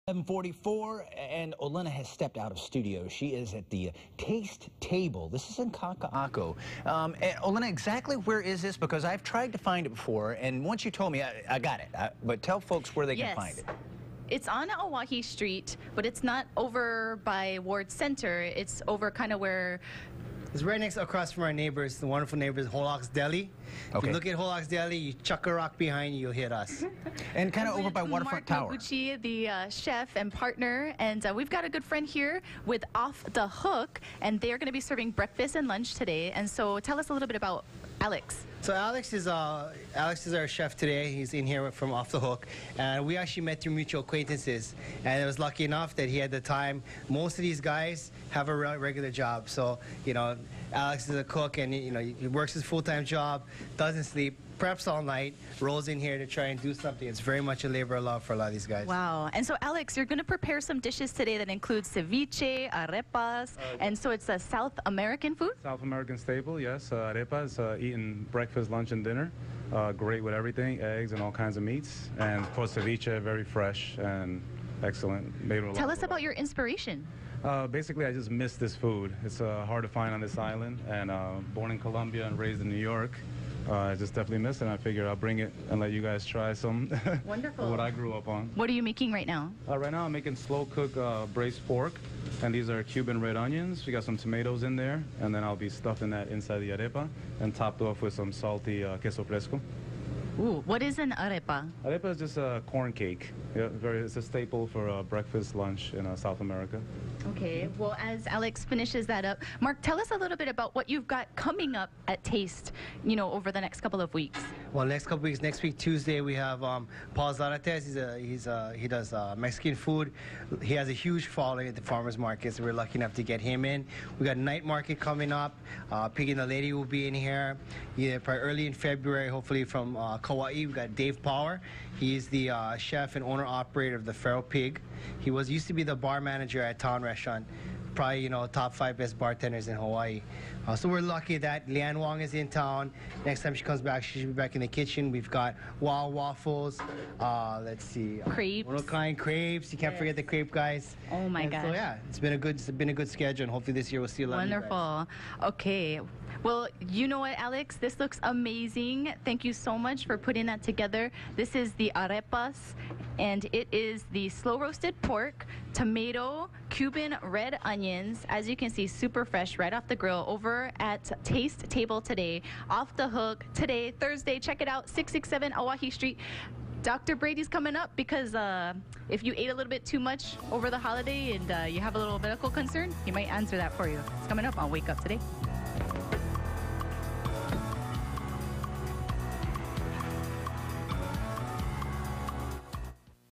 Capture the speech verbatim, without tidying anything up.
seven forty-four, and Olena has stepped out of studio. She is at the Taste Table. This is in Kaka'ako. Um, and Olena, exactly where is this? Because I've tried to find it before, and once you told me, I, I got it. I, but tell folks where they yes. can find it. It's on Oahe Street, but it's not over by Ward Center. It's over kind of where... It's right next across from our neighbors, the wonderful neighbors, Holok's Deli. Okay. If you look at Holok's Deli, you chuck a rock behind you, you'll hit us. And kind of over by Waterfront Mark Tower. Noguchi, the uh, chef and partner, and uh, we've got a good friend here with Off the Hook, and they're going to be serving breakfast and lunch today. And so tell us a little bit about Alex. So Alex is uh, Alex is our chef today. He's in here from Off the Hook, and we actually met through mutual acquaintances. And I was lucky enough that he had the time. Most of these guys have a re regular job, so you know, Alex is a cook, and you know, he works his full-time job, doesn't sleep, preps all night, rolls in here to try and do something. It's very much a labor of love for a lot of these guys. Wow. And so, Alex, you're going to prepare some dishes today that include ceviche, arepas, uh, and so it's a South American food? South American staple, yes. Uh, arepas, uh, eaten breakfast, lunch, and dinner. Uh, great with everything, eggs and all kinds of meats. And, of course, ceviche, very fresh and excellent. Made with a Tell lot us of about your inspiration. Uh, basically, I just miss this food. It's uh, hard to find on this island, and uh, born in Colombia and raised in New York. Uh, I just definitely miss it, and I figured I'll bring it and let you guys try some Wonderful. what I grew up on. What are you making right now? Uh, right now I'm making slow-cook uh, braised pork, and these are Cuban red onions. We got some tomatoes in there, and then I'll be stuffing that inside the arepa and topped off with some salty uh, queso fresco. Ooh, what is an arepa? Arepa is just a corn cake. Yeah, very, it's a staple for uh, breakfast, lunch in uh, South America. Okay, well, as Alex finishes that up, Mark, tell us a little bit about what you've got coming up at Taste, you know, over the next couple of weeks. Well, next couple weeks, next week, Tuesday, we have um, Paul Zarates. He's a, he's a, he does uh, Mexican food. He has a huge following at the farmers market, so we're lucky enough to get him in. We got night market coming up. Uh, Pig and the Lady will be in here. Yeah, probably early in February, hopefully from uh, Kauai. We got Dave Power. He's the uh, chef and owner-operator of the Feral Pig. He was used to be the bar manager at Town Restaurant. Probably, you know, top five best bartenders in Hawaii. Uh, so we're lucky that Lian Wong is in town. Next time she comes back, she should be back in the kitchen. We've got Wow Waffles. Uh, let's see. Crepes. One of a kind crepes. You can't yes. forget the crepe guys. Oh my and gosh. So yeah, it's been a good, it's been a good schedule, and hopefully this year we'll see a lot Wonderful. of you guys. Okay. Well, you know what, Alex? This looks amazing. Thank you so much for putting that together. This is the arepas, and it is the slow-roasted pork, tomato, Cuban red onions. As you can see, super fresh right off the grill over at Taste Table today. Off the Hook today, Thursday. Check it out, six six seven Oahe Street. Doctor Brady's coming up because uh, if you ate a little bit too much over the holiday and uh, you have a little medical concern, he might answer that for you. It's coming up on Wake Up Today.